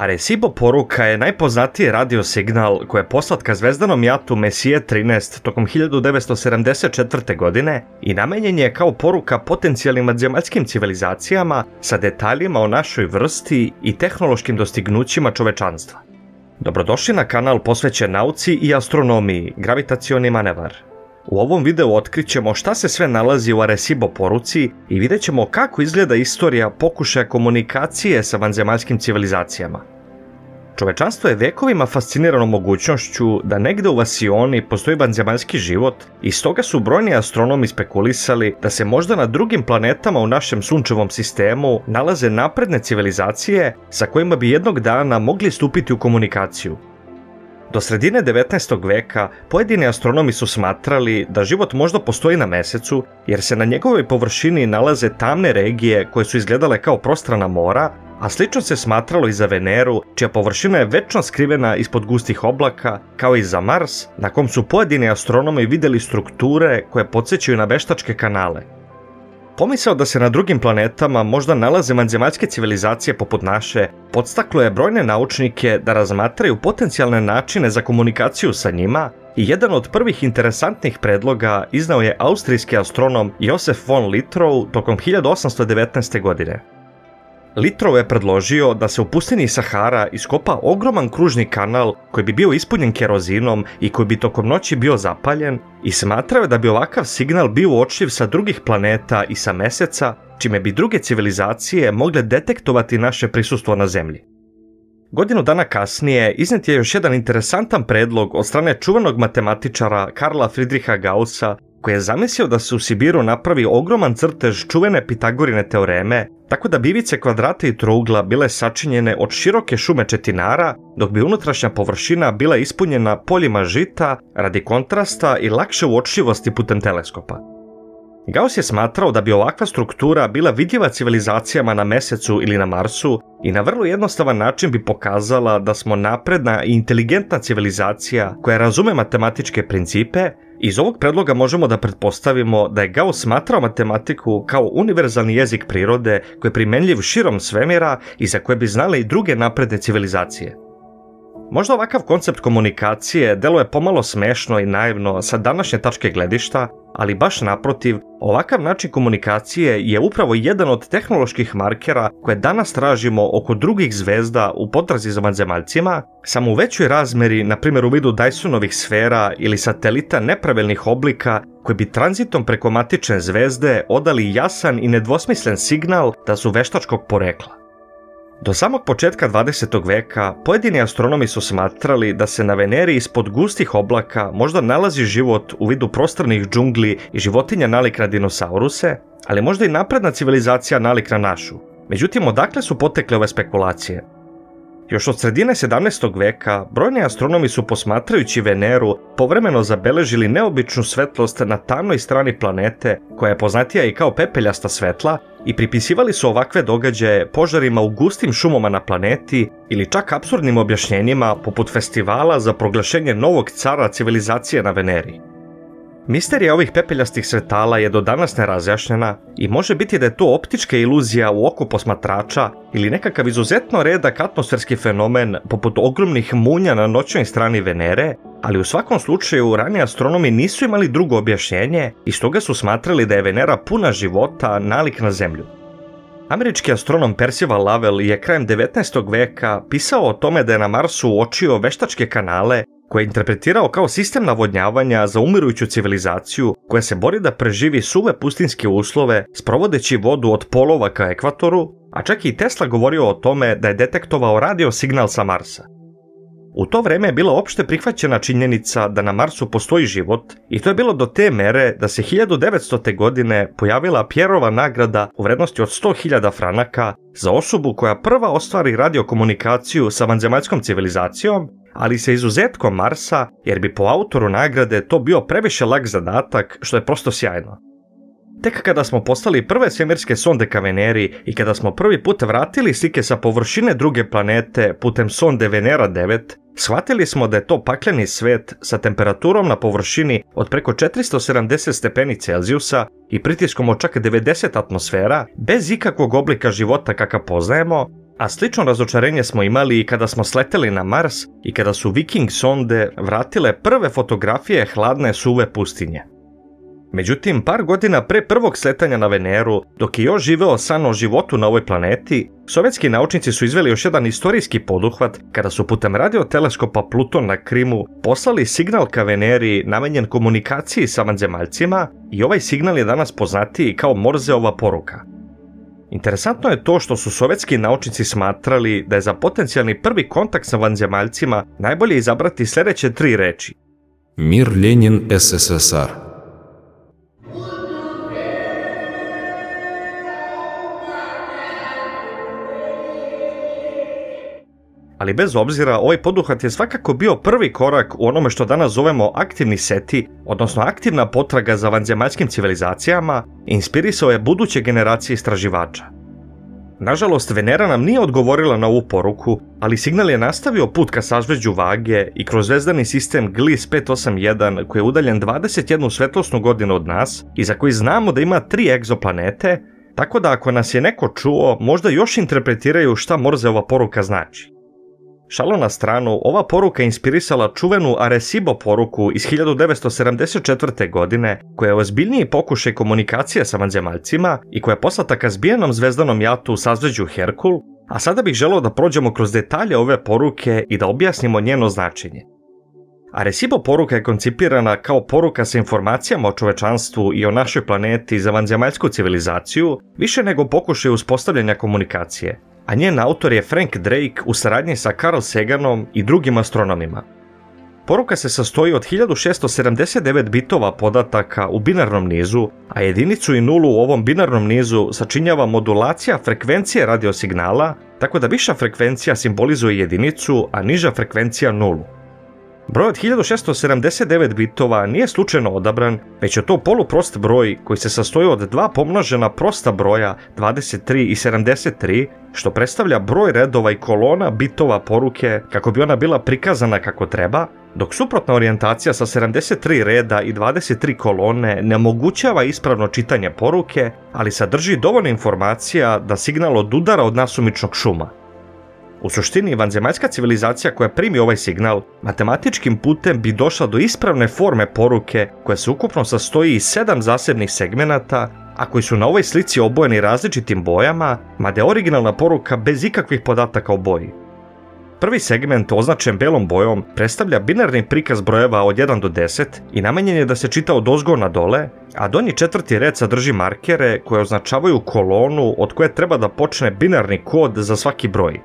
Arecibo poruka je najpoznatiji radio signal koji je poslat ka zvezdanom jatu Messier 13 tokom 1974. godine i namenjen je kao poruka potencijalnim vanzemaljskim civilizacijama sa detaljima o našoj vrsti i tehnološkim dostignućima čovečanstva. Dobrodošli na kanal posvećen nauci i astronomiji, gravitacioni manevar. U ovom videu otkrićemo šta se sve nalazi u Arecibo poruci i vidjet ćemo kako izgleda istorija pokušaja komunikacije sa vanzemaljskim civilizacijama. Čovečanstvo je vekovima fascinirano mogućnošću da negde u Vasioni postoji vanzemaljski život i stoga su brojni astronomi spekulisali da se možda na drugim planetama u našem sunčevom sistemu nalaze napredne civilizacije sa kojima bi jednog dana mogli stupiti u komunikaciju. Do sredine 19. veka pojedini astronomi su smatrali da život možda postoji na Mesecu jer se na njegovoj površini nalaze tamne regije koje su izgledale kao prostrana mora, a slično se smatralo i za Veneru, čija površina je večno skrivena ispod gustih oblaka, kao i za Mars, na kom su pojedini astronomi vidjeli strukture koje podsjećaju na veštačke kanale. Pomisao da se na drugim planetama možda nalaze vanzemaljske civilizacije poput naše podstaklo je brojne naučnike da razmatraju potencijalne načine za komunikaciju sa njima i jedan od prvih interesantnih predloga iznao je austrijski astronom Josef von Littrow tokom 1819. godine. Littrow je predložio da se u pustinji Sahara iskopa ogroman kružni kanal koji bi bio ispunjen kerozinom i koji bi tokom noći bio zapaljen i smatrao je da bi ovakav signal bio uočljiv sa drugih planeta i sa Meseca, čime bi druge civilizacije mogle detektovati naše prisustvo na Zemlji. Godinu dana kasnije iznet je još jedan interesantan predlog od strane čuvenog matematičara Karla Friedricha Gaussa, koji je zamislio da se u Sibiru napravi ogroman crtež čuvene Pitagorine teoreme, tako da bi ivice kvadrata i trougla bile sačinjene od široke šume četinara, dok bi unutrašnja površina bila ispunjena poljima žita radi kontrasta i lakše uočljivosti putem teleskopa. Gauss je smatrao da bi ovakva struktura bila vidljiva civilizacijama na Mesecu ili na Marsu i na vrlo jednostavan način bi pokazala da smo napredna i inteligentna civilizacija koja razume matematičke principe. Iz ovog predloga možemo da pretpostavimo da je Gauss smatrao matematiku kao univerzalni jezik prirode koji je primenljiv širom svemira i za koje bi znale i druge napredne civilizacije. Možda ovakav koncept komunikacije deluje pomalo smešno i naivno sa današnje tačke gledišta, ali baš naprotiv, ovakav način komunikacije je upravo jedan od tehnoloških markera koje danas tražimo oko drugih zvezda u potrazi za vanzemaljcima, samo u većoj razmeri, na primjer u vidu Dysonovih sfera ili satelita nepravilnih oblika koji bi tranzitom preko matične zvezde odali jasan i nedvosmislen signal da su veštačkog porekla. Do samog početka 20. veka pojedini astronomi su smatrali da se na Veneri ispod gustih oblaka možda nalazi život u vidu prostornih džungli i životinja nalik na dinosauruse, ali možda i napredna civilizacija nalik na našu. Međutim, odakle su potekle ove spekulacije? Još od sredine 17. veka brojni astronomi su posmatrajući Veneru povremeno zabeležili neobičnu svetlost na tamnoj strani planete koja je poznatija i kao pepeljasta svetla i pripisivali su ovakve događaje požarima u gustim šumama na planeti ili čak apsurdnim objašnjenjima poput festivala za proglašenje novog cara civilizacije na Veneri. Misterija ovih pepeljastih svetala je do danas nerazjašnjena i može biti da je to optička iluzija u oku posmatrača ili nekakav izuzetno redak atmosferski fenomen poput ogromnih munja na noćnoj strani Venere, ali u svakom slučaju raniji astronomi nisu imali drugo objašnjenje i stoga su smatrali da je Venera puna života nalik na Zemlju. Američki astronom Percival Lovell je krajem 19. veka pisao o tome da je na Marsu uočio veštačke kanale koje je interpretirao kao sistem navodnjavanja za umirujuću civilizaciju koja se bori da preživi suve pustinske uslove sprovodeći vodu od polova ka ekvatoru, a čak i Tesla govorio o tome da je detektovao radio signal sa Marsa. U to vreme je bila opšte prihvaćena činjenica da na Marsu postoji život i to je bilo do te mere da se 1900. godine pojavila Pierrova nagrada u vrednosti od 100.000 franaka za osobu koja prva ostvari radiokomunikaciju sa vanzemaljskom civilizacijom, ali sa izuzetkom Marsa, jer bi po autoru nagrade to bio previše lak zadatak, što je prosto sjajno. Tek kada smo poslali prve svemirske sonde ka Veneri i kada smo prvi put vratili slike sa površine druge planete putem sonde Venera 9, shvatili smo da je to pakleni svet sa temperaturom na površini od preko 470 stepeni Celzijusa i pritiskom od čak 90 atmosfera, bez ikakvog oblika života kakav poznajemo, A slično razočarenje smo imali i kada smo sleteli na Mars i kada su Viking sonde vratile prve fotografije hladne suve pustinje. Međutim, par godina pre prvog sletanja na Veneru, dok je još živeo san o životu na ovoj planeti, sovjetski naučnici su izveli još jedan istorijski poduhvat kada su putem radioteleskopa Pluton na Krimu poslali signal ka Veneri namenjen komunikaciji sa vanzemaljcima i ovaj signal je danas poznatiji kao Morzeova poruka. Interesantno je to što su sovjetski naučnici smatrali da je za potencijalni prvi kontakt sa vanzemaljcima najbolje izabrati sljedeće 3 reči. Mir Lenin SSSR. Ali bez obzira, ovaj poduhvat je svakako bio prvi korak u onome što danas zovemo aktivni SETI, odnosno aktivna potraga za vanzemaljskim civilizacijama, i inspirisao je buduće generacije istraživača. Nažalost, Venera nam nije odgovorila na ovu poruku, ali signal je nastavio put ka sazvežđu Vage i kroz zvezdani sistem Gliese 581 koji je udaljen 21 svetlosnu godinu od nas i za koji znamo da ima 3 egzoplanete, tako da ako nas je neko čuo, možda još interpretiraju šta Morzeova poruka znači. Šalo na stranu, ova poruka je inspirisala čuvenu Arecibo poruku iz 1974. godine, koja je ozbiljniji pokušaj komunikacije sa vanzemaljcima i koja je poslata ka zbijenom zvezdanom jatu u sazvežđu Herkul, a sada bih želeo da prođemo kroz detalje ove poruke i da objasnimo njeno značenje. Arecibo poruka je koncipirana kao poruka sa informacijama o čovečanstvu i o našoj planeti za vanzemaljsku civilizaciju, više nego pokušaj uspostavljanja komunikacije, a njen autor je Frank Drake u saradnji sa Carl Saganom i drugim astronomima. Poruka se sastoji od 1679 bitova podataka u binarnom nizu, a jedinicu i nulu u ovom binarnom nizu sačinjava modulacija frekvencije radiosignala, tako da viša frekvencija simbolizuje jedinicu, a niža frekvencija nulu. Broj od 1679 bitova nije slučajno odabran, već je to poluprost broj koji se sastoji od 2 pomnožena prosta broja 23 i 73, što predstavlja broj redova i kolona bitova poruke kako bi ona bila prikazana kako treba, dok suprotna orijentacija sa 73 reda i 23 kolone ne omogućava ispravno čitanje poruke, ali sadrži dovoljno informacija da signal odudara od nasumičnog šuma. U suštini, vanzemaljska civilizacija koja primi ovaj signal matematičkim putem bi došla do ispravne forme poruke koja se ukupno sastoji iz 7 zasebnih segmenata, a koji su na ovoj slici obojeni različitim bojama, mada je originalna poruka bez ikakvih podataka o boji. Prvi segment, označen belom bojom, predstavlja binarni prikaz brojeva od 1 do 10 i namenjen je da se čita od ozgo na dole, a donji 4. red sadrži markere koje označavaju kolonu od koje treba da počne binarni kod za svaki broj.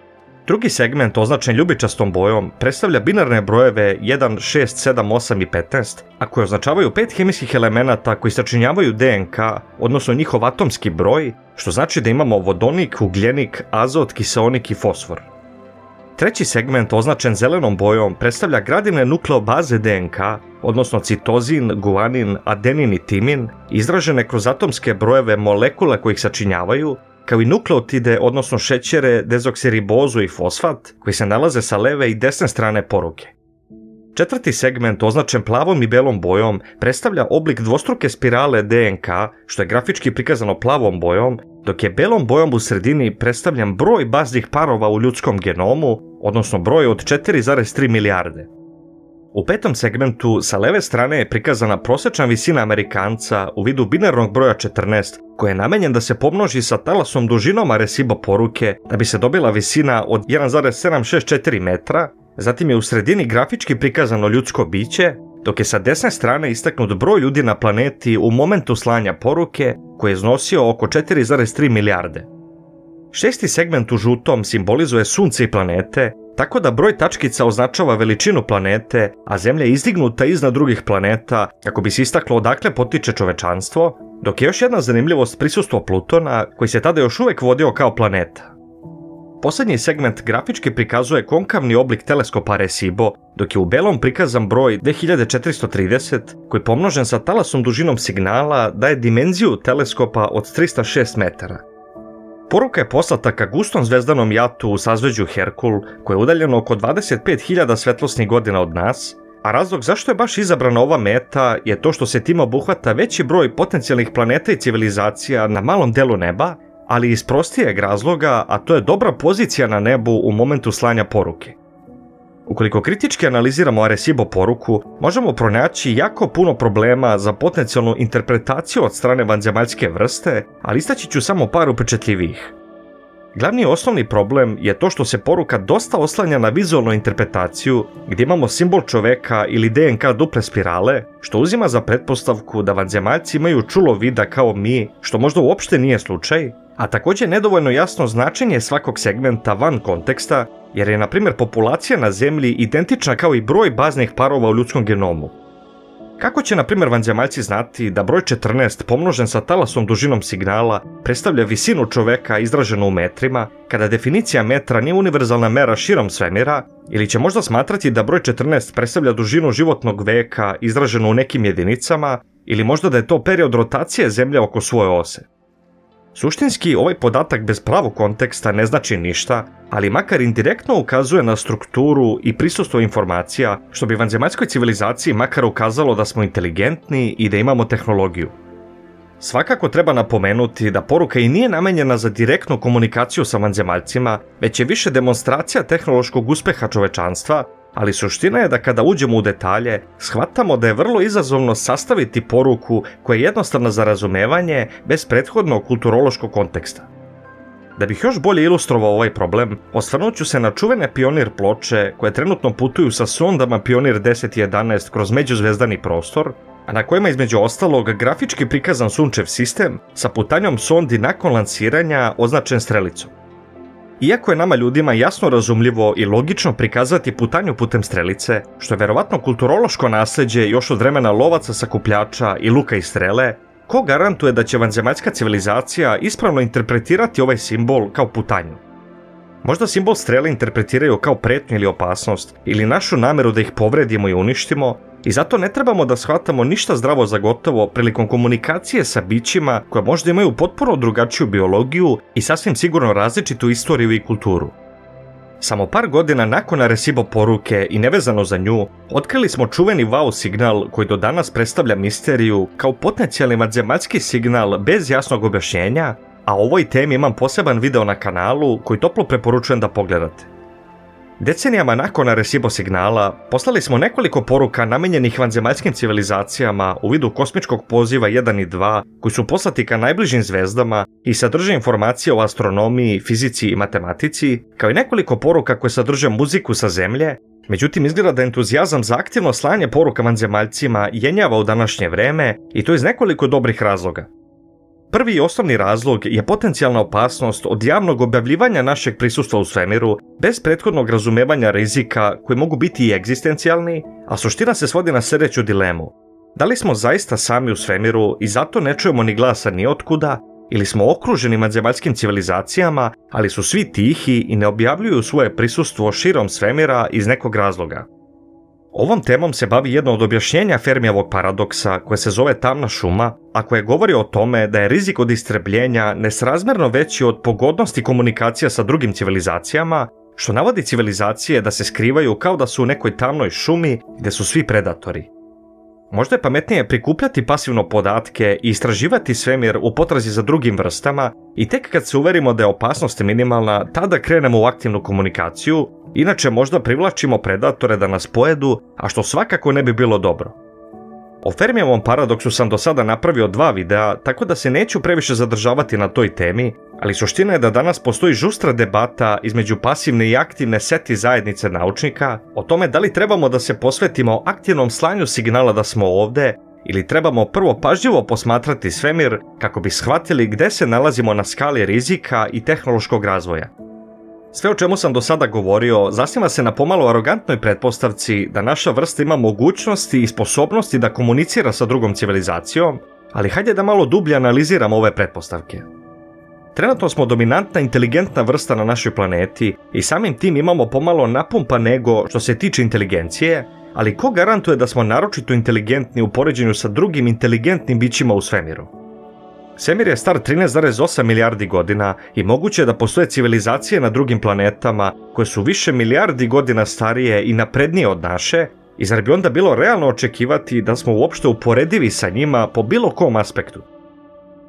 Drugi segment, označen ljubičastom bojom, predstavlja binarne brojeve 1, 6, 7, 8 i 15, a koje označavaju 5 hemijskih elemenata koji sačinjavaju DNK, odnosno njihov atomski broj, što znači da imamo vodonik, ugljenik, azot, kiseonik i fosfor. Treći segment, označen zelenom bojom, predstavlja gradivne nukleobaze DNK, odnosno citozin, guanin, adenin i timin, izražene kroz atomske brojeve molekula koji ih sačinjavaju, kao i nukleotide, odnosno šećere, dezoksiribozu i fosfat, koji se nalaze sa leve i desne strane poruke. Četvrti segment, označen plavom i belom bojom, predstavlja oblik dvostruke spirale DNK, što je grafički prikazano plavom bojom, dok je belom bojom u sredini predstavljan broj baznih parova u ljudskom genomu, odnosno broj od 4,3 milijarde. U petom segmentu sa leve strane je prikazana prosječna visina Amerikanca u vidu binarnog broja 14, koji je namenjen da se pomnoži sa talasom dužinom Arecibo poruke da bi se dobila visina od 1,764 metra, zatim je u sredini grafički prikazano ljudsko biće, dok je sa desne strane istaknut broj ljudi na planeti u momentu slanja poruke koji je iznosio oko 4,3 milijarde. Šesti segment u žutom simbolizuje Sunce i planete, tako da broj tačkica označava veličinu planete, a Zemlja je izdignuta iznad drugih planeta kako bi se istaklo odakle potiče čovečanstvo, dok je još jedna zanimljivost prisustvo Plutona, koji se tada još uvijek vodio kao planeta. Posljednji segment grafički prikazuje konkavni oblik teleskopa Arecibo, dok je u belom prikazan broj 2430, koji pomnožen sa talasom dužinom signala daje dimenziju teleskopa od 306 metara. Poruka je poslata ka gustom zvezdanom jatu u sazvežđu Herkul, koje je udaljeno oko 25.000 svetlosnih godina od nas, a razlog zašto je baš izabrana ova meta je to što se tim obuhvata veći broj potencijalnih planeta i civilizacija na malom delu neba, ali iz prostijeg razloga, a to je dobra pozicija na nebu u momentu slanja poruke. Ukoliko kritički analiziramo Arecibo poruku, možemo pronaći jako puno problema za potencijalnu interpretaciju od strane vanzemaljske vrste, ali istaći ću samo par upečetljivijih. Glavni osnovni problem je to što se poruka dosta oslanja na vizualnu interpretaciju, gdje imamo simbol čoveka ili DNK duple spirale, što uzima za pretpostavku da vanzemaljci imaju čulo vida kao mi, što možda uopšte nije slučaj, a također nedovoljno jasno značenje svakog segmenta van konteksta, jer je na primjer populacija na Zemlji identična kao i broj baznih parova u ljudskom genomu. Kako će na primjer vanzemaljci znati da broj 14 pomnožen sa talasnom dužinom signala predstavlja visinu čoveka izraženu u metrima, kada definicija metra nije univerzalna mera širom svemira, ili će možda smatrati da broj 14 predstavlja dužinu životnog veka izraženu u nekim jedinicama, ili možda da je to period rotacije Zemlje oko svoje ose. Suštinski, ovaj podatak bez pravog konteksta ne znači ništa, ali makar indirektno ukazuje na strukturu i prisustvo informacija, što bi vanzemaljskoj civilizaciji makar ukazalo da smo inteligentni i da imamo tehnologiju. Svakako treba napomenuti da poruka i nije namenjena za direktnu komunikaciju sa vanzemaljcima, već je više demonstracija tehnološkog uspeha čovečanstva, ali suština je da kada uđemo u detalje, shvatamo da je vrlo izazovno sastaviti poruku koja je jednostavna za razumevanje bez prethodnog kulturološkog konteksta. Da bih još bolje ilustrovao ovaj problem, osvrnut ću se na čuvene Pionir ploče koje trenutno putuju sa sondama Pionir 10 i 11 kroz međuzvezdani prostor, a na kojima između ostalog grafički prikazan Sunčev sistem sa putanjom sondi nakon lansiranja označen strelicom. Iako je nama ljudima jasno razumljivo i logično prikazati putanju putem strelice, što je verovatno kulturološko nasljeđe još od vremena lovaca sakupljača i luka i strele, ko garantuje da će vanzemaljska civilizacija ispravno interpretirati ovaj simbol kao putanju? Možda simbol strele interpretiraju kao pretnju ili opasnost, ili našu nameru da ih povredimo i uništimo, i zato ne trebamo da shvatamo ništa zdravo za gotovo prilikom komunikacije sa bićima koja možda imaju potpuno drugačiju biologiju i sasvim sigurno različitu istoriju i kulturu. Samo par godina nakon Arecibo poruke i nevezano za nju, otkrili smo čuveni wow signal koji do danas predstavlja misteriju kao potencijalni vanzemaljski signal bez jasnog objašnjenja, a o ovoj temi imam poseban video na kanalu koji toplo preporučujem da pogledate. Decenijama nakon Arecibo signala poslali smo nekoliko poruka namenjenih vanzemaljskim civilizacijama u vidu kosmičkog poziva 1 i 2 koji su poslati ka najbližim zvezdama i sadrže informacije o astronomiji, fizici i matematici, kao i nekoliko poruka koje sadrže muziku sa Zemlje. Međutim, izgleda da entuzijazam za aktivno slanje poruka vanzemaljcima jenjava u današnje vreme, i to iz nekoliko dobrih razloga. Prvi i osnovni razlog je potencijalna opasnost od javnog objavljivanja našeg prisustva u svemiru bez prethodnog razumevanja rizika koji mogu biti i egzistencijalni, a suština se svodi na sljedeću dilemu. Da li smo zaista sami u svemiru i zato ne čujemo ni glasa ni otkuda, ili smo okruženi vanzemaljskim civilizacijama, ali su svi tihi i ne objavljuju svoje prisustvo širom svemira iz nekog razloga? Ovom temom se bavi jedno od objašnjenja Fermijevog paradoksa koje se zove tamna šuma, a koje govori o tome da je rizik od istrebljenja nesrazmjerno veći od pogodnosti komunikacija sa drugim civilizacijama, što navodi civilizacije da se skrivaju kao da su u nekoj tamnoj šumi gdje su svi predatori. Možda je pametnije prikupljati pasivno podatke i istraživati svemir u potrazi za drugim vrstama i tek kad se uverimo da je opasnost minimalna, tada krenemo u aktivnu komunikaciju, inače možda privlačimo predatore da nas pojedu, a što svakako ne bi bilo dobro. O Fermijevom paradoksu sam do sada napravio 2 videa, tako da se neću previše zadržavati na toj temi, ali suština je da danas postoji žustra debata između pasivne i aktivne seti zajednice naučnika o tome da li trebamo da se posvetimo aktivnom slanju signala da smo ovde, ili trebamo prvo pažljivo posmatrati svemir kako bi shvatili gde se nalazimo na skali rizika i tehnološkog razvoja. Sve o čemu sam do sada govorio zasniva se na pomalo arogantnoj pretpostavci da naša vrsta ima mogućnosti i sposobnosti da komunicira sa drugom civilizacijom, ali hajde da malo dublje analiziramo ove pretpostavke. Trenutno smo dominantna inteligentna vrsta na našoj planeti i samim tim imamo pomalo napumpan ego što se tiče inteligencije, ali ko garantuje da smo naročito inteligentni u poređenju sa drugim inteligentnim bićima u svemiru? Svemir je star 13,8 milijardi godina i moguće je da postoje civilizacije na drugim planetama koje su više milijardi godina starije i naprednije od naše, i zar bi onda bilo realno očekivati da smo uopšte uporedivi sa njima po bilo kom aspektu?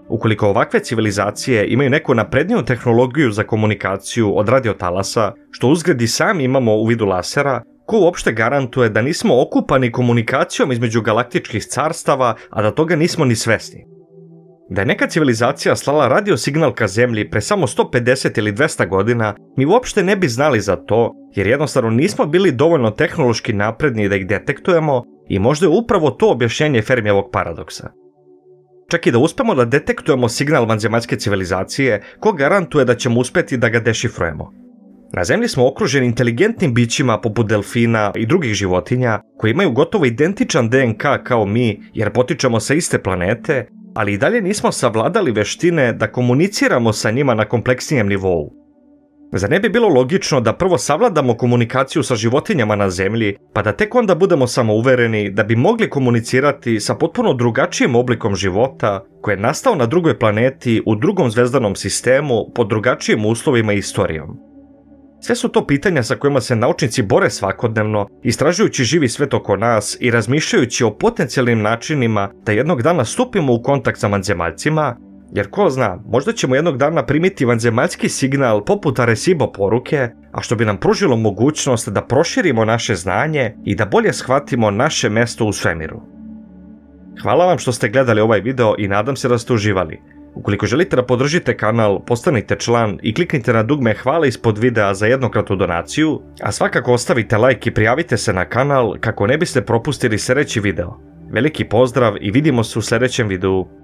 Ukoliko ovakve civilizacije imaju neku napredniju tehnologiju za komunikaciju od radiotalasa, što uzgled i sami imamo u vidu lasera, ko uopšte garantuje da nismo okupani komunikacijom između galaktičkih carstava, a da toga nismo ni svesni? Da je neka civilizacija slala radiosignal ka Zemlji pre samo 150 ili 200 godina, mi uopšte ne bi znali za to, jer jednostavno nismo bili dovoljno tehnološki napredni da ih detektujemo i možda je upravo to objašnjenje Fermijevog paradoksa. Čak i da uspemo da detektujemo signal vanzemaljske civilizacije, ko garantuje da ćemo uspeti da ga dešifrujemo? Na Zemlji smo okruženi inteligentnim bićima poput delfina i drugih životinja koji imaju gotovo identičan DNK kao mi jer potičemo sa iste planete, ali i dalje nismo savladali veštine da komuniciramo sa njima na kompleksnijem nivou. Zar ne bi bilo logično da prvo savladamo komunikaciju sa životinjama na Zemlji, pa da tek onda budemo samouvereni da bi mogli komunicirati sa potpuno drugačijim oblikom života koji je nastao na drugoj planeti u drugom zvezdanom sistemu pod drugačijim uslovima i istorijom? Sve su to pitanja sa kojima se naučnici bore svakodnevno, istražujući živi svet oko nas i razmišljajući o potencijalnim načinima da jednog dana stupimo u kontakt sa vanzemaljcima, jer ko zna, možda ćemo jednog dana primiti vanzemaljski signal poput Arecibo poruke, a što bi nam pružilo mogućnost da proširimo naše znanje i da bolje shvatimo naše mesto u svemiru. Hvala vam što ste gledali ovaj video i nadam se da ste uživali. Ukoliko želite da podržite kanal, postanite član i kliknite na dugme hvale ispod videa za jednokratnu donaciju, a svakako ostavite like i prijavite se na kanal kako ne biste propustili sljedeći video. Veliki pozdrav i vidimo se u sljedećem videu.